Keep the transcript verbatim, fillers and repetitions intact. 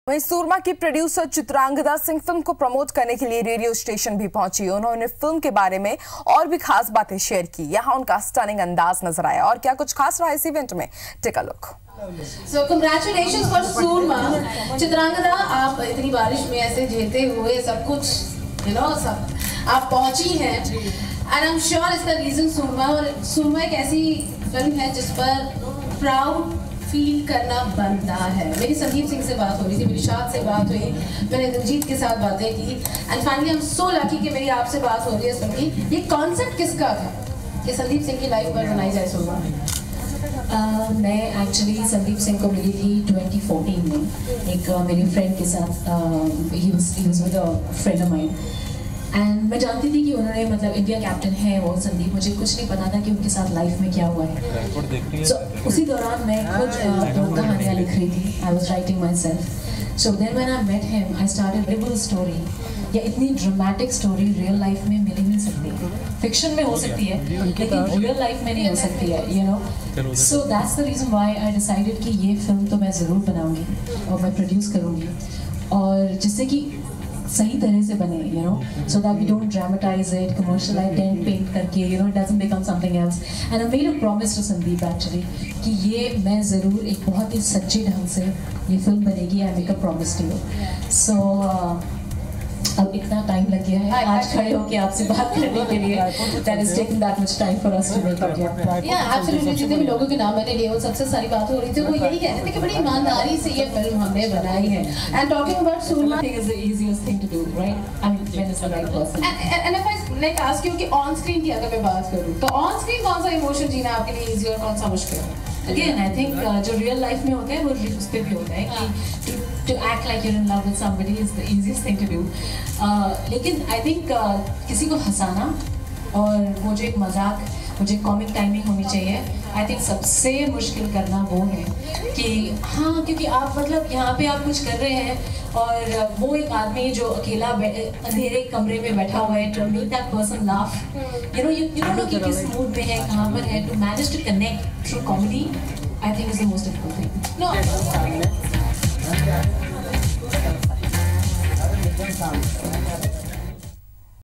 वहीं सूरमा की producer Chitrangada Singh film को प्रमोट करने के लिए रेडियो स्टेशन भी पहुंची। उन्होंने फिल्म के बारे में और भी खास बातें शेयर की। यहाँ उनका स्टनिंग अंदाज नजर आया और क्या कुछ खास रहा इस इवेंट में, take a look. So congratulations for Soorma. Chitrangada, आप इतनी बारिश में ऐसे झेलते हुए सब कुछ you know, सब आप पहुंची हैं and I'm sure इसका रीजन सूरमा और सूरमा एक ऐसी फिल्म है जिस पर प्राउड फील करना बनता है। मेरी संदीप सिंह से बात हो रही थी, मेरी शाद से बात हुई, मैंने दिलजीत के साथ बातें की and finally I am so lucky कि मेरी आपसे बात हो रही है इस फिल्म की। ये कॉन्सेप्ट किसका था कि संदीप सिंह की लाइफ पर बनाई जाए सूरमा? Uh, मैं एक्चुअली संदीप सिंह को मिली थी ट्वेंटी फोर्टीन में एक uh, मेरे फ्रेंड के साथ। He was he was with a friend of mine and मैं जानती थी कि उन्होंने मतलब इंडिया कैप्टन है वो संदीप। मुझे कुछ नहीं पता था कि उनके साथ लाइफ में क्या हुआ है। सो so, उसी दौरान मैं खुद दो कहानियाँ लिख रही थी। I was writing myself. So then when I met him I started rebel story. या इतनी ड्रामेटिक स्टोरी रियल लाइफ में मिल ही नहीं सकती। फिक्शन में हो सकती है लेकिन रियल लाइफ में नहीं हो सकती है, you know. So that's the reason why I decided कि ये फिल्म तो मैं ज़रूर बनाऊंगी और मैं प्रोड्यूस करूंगी और जिससे कि सही तरह से बने, you know, so that we don't dramatize it, commercialize and paint करके, you know, it doesn't become something else. And I made a promise to Sandeep actually कि ये मैं ज़रूर एक बहुत ही सच्चे ढंग से ये फिल्म बनेगी। I make a promise to you. So अब इतना टाइम लग गया है आज खड़े होके आपसे बात करने के लिए। That is taking that much time for us to make it. Yeah, absolutely. जितने भी लोगों के नाम मैंने लिए वो सबसे सारी बात हो रही थी, वो यही कह रहे थे कि बड़ी ईमानदारी से ये फिल्म हमने बनाई है। And talking about Surma, I think is the easiest thing to do, right? I mean, when it's the right person. And, and if I like ask you कि on screen की अगर मैं बात करूँ तो on screen कौन सा emotion जीना आपके लिए easy और कौन सा मुश्किल? Again, I think uh, जो real life में होता है वो उस पे भी होता है कि to, to act like you're in love with somebody is the easiest thing to do. Uh, लेकिन I think uh, किसी को हंसाना और वो जो एक मजाक, वो जो कॉमिक टाइमिंग होनी चाहिए, आई थिंक सबसे मुश्किल करना वो है कि हाँ, क्योंकि आप मतलब यहाँ पे आप कुछ कर रहे हैं और वो एक आदमी जो अकेला अंधेरे कमरे में बैठा हुआ है, to make that person laugh, you know, you don't know कि किस मूड में है, कहाँ पर है, to manage to connect through comedy I think is the most difficult thing. No